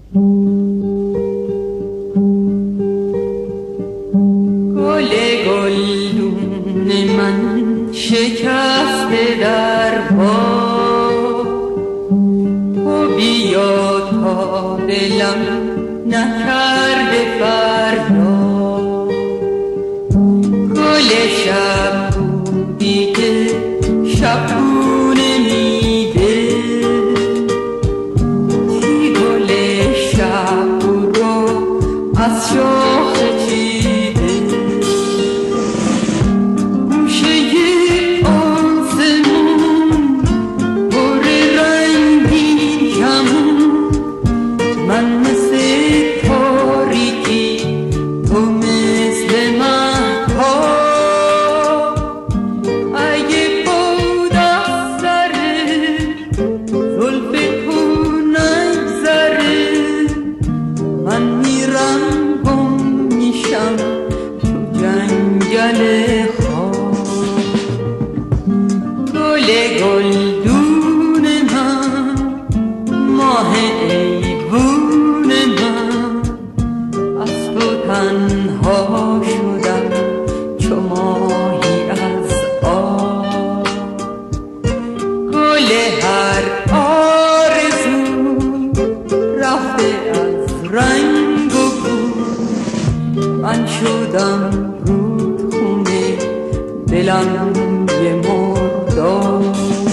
گل گلدون من شکسته در باد، تو بیا تا دلم نکرده فریاد. گل شب بودی که شبونه میده، چی گل شب رو از شاخه چیده. گوشه آسمون پر رنگین کمون، من مثل تاریکی تو مثل مهتاب. اگه بود از سر زلف تو نگذره، من میرم گم میشم تو جنگل خواب. گل گلدون من، ماه ایوون من، از تو تنها شدم چو ماهی از آب. گل هر آرزو رفته از رنگ و بو، من شدم رودخونه دلم یه مرداب.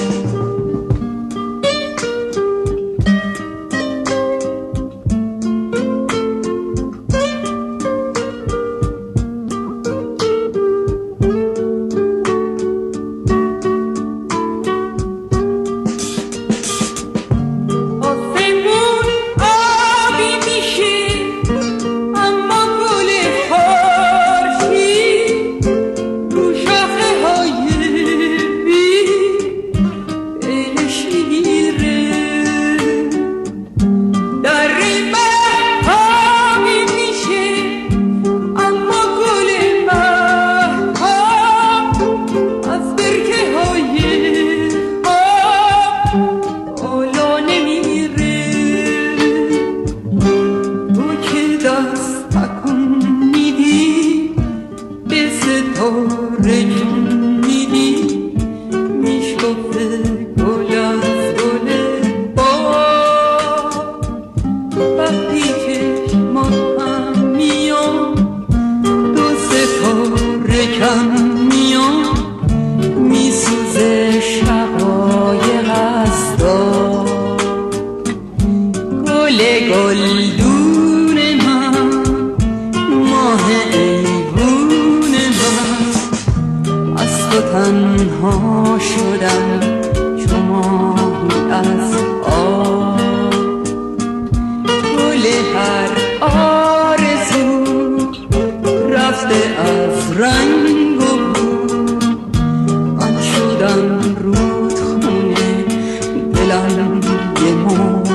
میسوزه شقایق از دار. گل گلدون من، ماه ایوون من، از تو تنها شدم چو ماهی از آب. گل هر آرزو رفته از رنگ و بو، من شدم رودخونه دلم یه